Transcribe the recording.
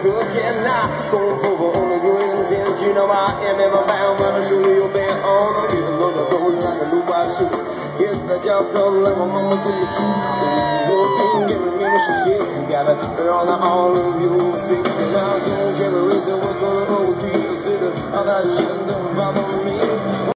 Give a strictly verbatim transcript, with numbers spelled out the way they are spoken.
cooking now. Going for only good intent. You know I am never bound, but I'll show you your band on. Even though the road like a new white shoe. Get the job done like my mama told me to. Working, giving me what she said. You gotta put on all of you. Speaking out, don't give a reason what's going on with you. Consider all that shit don't bother me.